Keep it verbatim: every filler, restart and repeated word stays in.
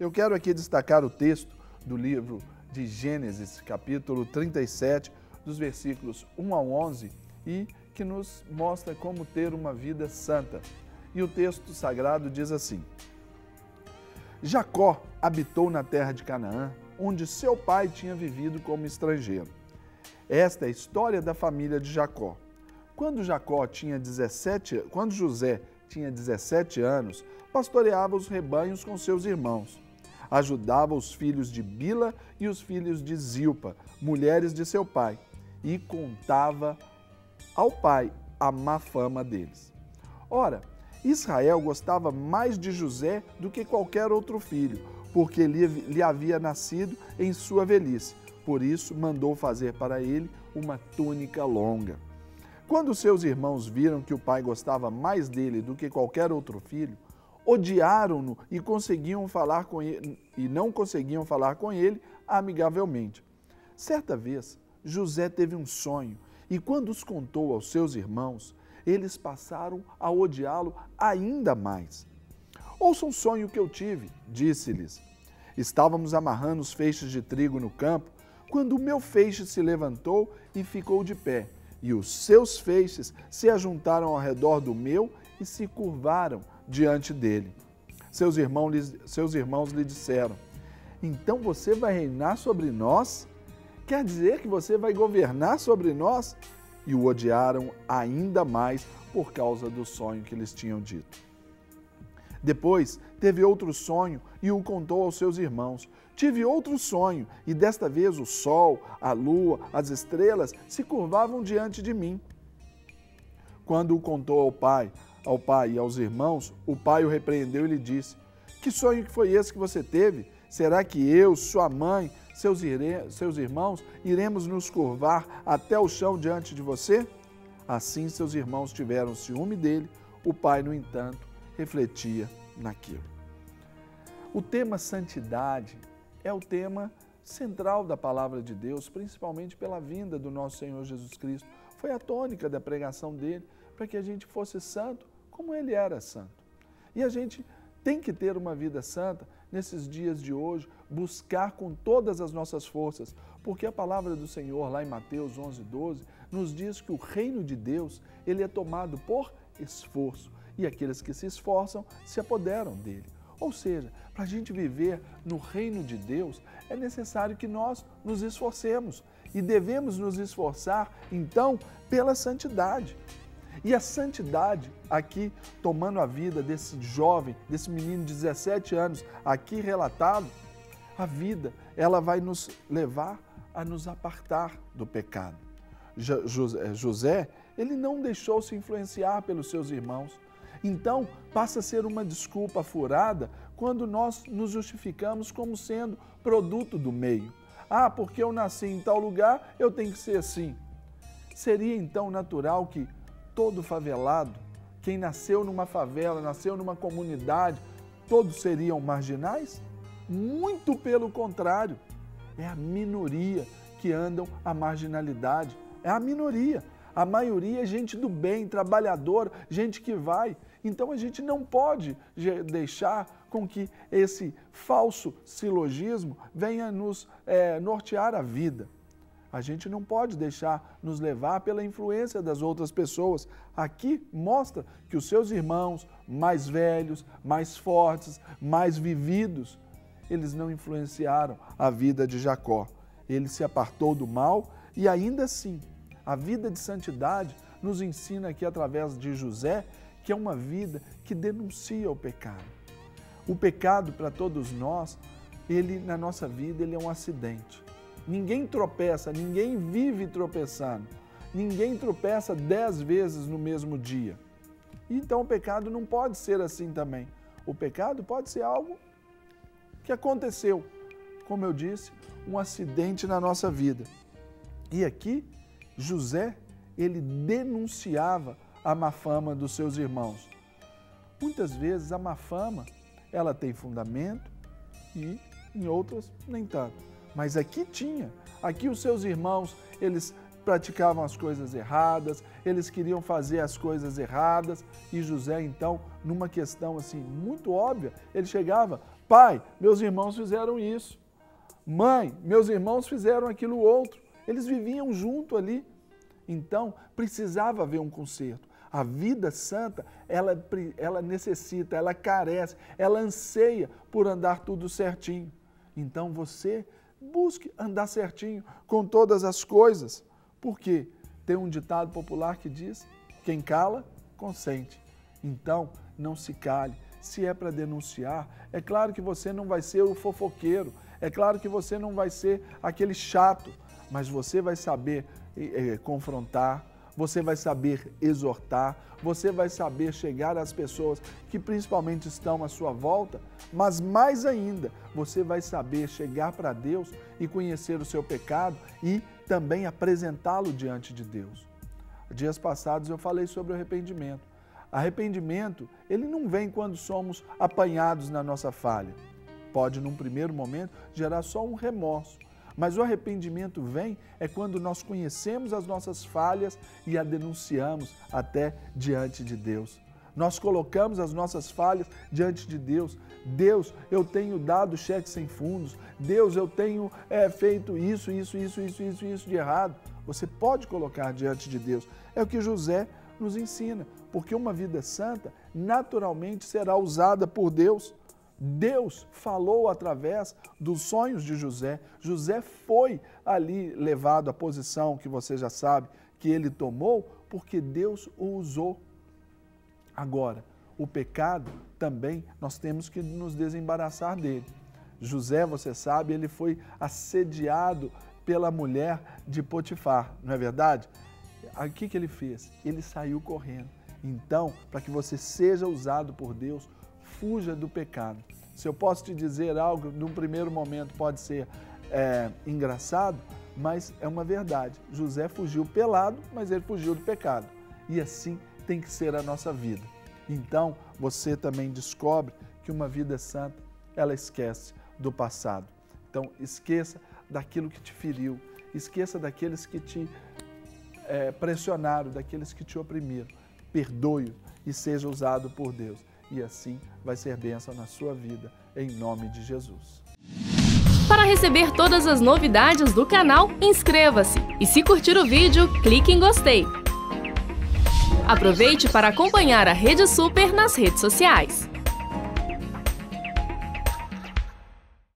Eu quero aqui destacar o texto do livro de Gênesis, capítulo trinta e sete, dos versículos um ao onze, e que nos mostra como ter uma vida santa. E o texto sagrado diz assim: Jacó habitou na terra de Canaã, onde seu pai tinha vivido como estrangeiro. Esta é a história da família de Jacó. Quando Jacó tinha dezessete, quando José tinha dezessete anos, pastoreava os rebanhos com seus irmãos. Ajudava os filhos de Bila e os filhos de Zilpa, mulheres de seu pai, e contava ao pai a má fama deles. Ora, Israel gostava mais de José do que qualquer outro filho, porque ele lhe havia nascido em sua velhice. Por isso, mandou fazer para ele uma túnica longa. Quando seus irmãos viram que o pai gostava mais dele do que qualquer outro filho, odiaram-no e conseguiam falar com ele, e não conseguiam falar com ele amigavelmente. Certa vez, José teve um sonho, e quando os contou aos seus irmãos, eles passaram a odiá-lo ainda mais. Ouçam um sonho que eu tive, disse-lhes. Estávamos amarrando os feixes de trigo no campo, quando o meu feixe se levantou e ficou de pé, e os seus feixes se ajuntaram ao redor do meu e se curvaram diante dele. Seus irmãos, seus irmãos lhe disseram: então você vai reinar sobre nós? Quer dizer que você vai governar sobre nós? E o odiaram ainda mais por causa do sonho que eles tinham dito. Depois teve outro sonho e o contou aos seus irmãos. Tive outro sonho, e desta vez o sol, a lua, as estrelas se curvavam diante de mim. Quando o contou ao pai, ao pai e aos irmãos, o pai o repreendeu e lhe disse: que sonho que foi esse que você teve? Será que eu, sua mãe, seus, ire... seus irmãos, iremos nos curvar até o chão diante de você? Assim seus irmãos tiveram ciúme dele, o pai, no entanto, refletia naquilo. O tema santidade é o tema central da palavra de Deus, principalmente pela vinda do nosso Senhor Jesus Cristo. Foi a tônica da pregação dele, para que a gente fosse santo como ele era santo. E a gente tem que ter uma vida santa nesses dias de hoje, buscar com todas as nossas forças, porque a palavra do Senhor, lá em Mateus onze, doze, nos diz que o reino de Deus, ele é tomado por esforço, e aqueles que se esforçam se apoderam dele. Ou seja, para a gente viver no reino de Deus, é necessário que nós nos esforcemos, e devemos nos esforçar, então, pela santidade. E a santidade, aqui tomando a vida desse jovem, desse menino de dezessete anos, aqui relatado, a vida, ela vai nos levar a nos apartar do pecado. José, ele não deixou se influenciar pelos seus irmãos. Então, passa a ser uma desculpa furada quando nós nos justificamos como sendo produto do meio. Ah, porque eu nasci em tal lugar, eu tenho que ser assim. Seria então natural que todo favelado, quem nasceu numa favela, nasceu numa comunidade, todos seriam marginais? Muito pelo contrário, é a minoria que andam à marginalidade, é a minoria. A maioria é gente do bem, trabalhadora, gente que vai. Então a gente não pode deixar com que esse falso silogismo venha nos é, nortear a vida. A gente não pode deixar nos levar pela influência das outras pessoas. Aqui mostra que os seus irmãos mais velhos, mais fortes, mais vividos, eles não influenciaram a vida de Jacó. Ele se apartou do mal e ainda assim, a vida de santidade nos ensina aqui através de José que é uma vida que denuncia o pecado. O pecado para todos nós, ele na nossa vida, ele é um acidente. Ninguém tropeça, ninguém vive tropeçando. Ninguém tropeça dez vezes no mesmo dia. Então o pecado não pode ser assim também. O pecado pode ser algo que aconteceu, como eu disse, um acidente na nossa vida. E aqui, José, ele denunciava a má fama dos seus irmãos. Muitas vezes a má fama, ela tem fundamento e em outras nem tanto. Mas aqui tinha, aqui os seus irmãos, eles praticavam as coisas erradas, eles queriam fazer as coisas erradas, e José então, numa questão assim muito óbvia, ele chegava Pai, meus irmãos fizeram isso. Mãe, meus irmãos fizeram aquilo outro. Eles viviam junto ali. Então, precisava haver um conserto. A vida santa, ela, ela necessita, ela carece, ela anseia por andar tudo certinho. Então, você busque andar certinho com todas as coisas. Por quê? Tem um ditado popular que diz, quem cala, consente. Então, não se cale. Se é para denunciar, é claro que você não vai ser o fofoqueiro, é claro que você não vai ser aquele chato, mas você vai saber eh, confrontar, você vai saber exortar, você vai saber chegar às pessoas que principalmente estão à sua volta, mas mais ainda, você vai saber chegar para Deus e conhecer o seu pecado e também apresentá-lo diante de Deus. Dias passados eu falei sobre o arrependimento. Arrependimento, ele não vem quando somos apanhados na nossa falha. Pode, num primeiro momento, gerar só um remorso. Mas o arrependimento vem é quando nós conhecemos as nossas falhas e a denunciamos até diante de Deus. Nós colocamos as nossas falhas diante de Deus. Deus, eu tenho dado cheque sem fundos. Deus, eu tenho é, feito isso, isso, isso, isso, isso, isso de errado. Você pode colocar diante de Deus. É o que José nos ensina, porque uma vida santa naturalmente será usada por Deus. Deus falou através dos sonhos de José. José foi ali levado à posição que você já sabe que ele tomou, porque Deus o usou. Agora, o pecado também nós temos que nos desembaraçar dele. José, você sabe, ele foi assediado pela mulher de Potifar, não é verdade? O que que ele fez? Ele saiu correndo. Então, para que você seja usado por Deus, fuja do pecado. Se eu posso te dizer algo, num primeiro momento pode ser é, engraçado, mas é uma verdade. José fugiu pelado, mas ele fugiu do pecado. E assim tem que ser a nossa vida. Então, você também descobre que uma vida santa, ela esquece do passado. Então, esqueça daquilo que te feriu, esqueça daqueles que te é, pressionaram, daqueles que te oprimiram. Perdoe-o e seja usado por Deus. E assim vai ser bênção na sua vida, em nome de Jesus. Para receber todas as novidades do canal, inscreva-se e se curtir o vídeo, clique em gostei. Aproveite para acompanhar a Rede Super nas redes sociais.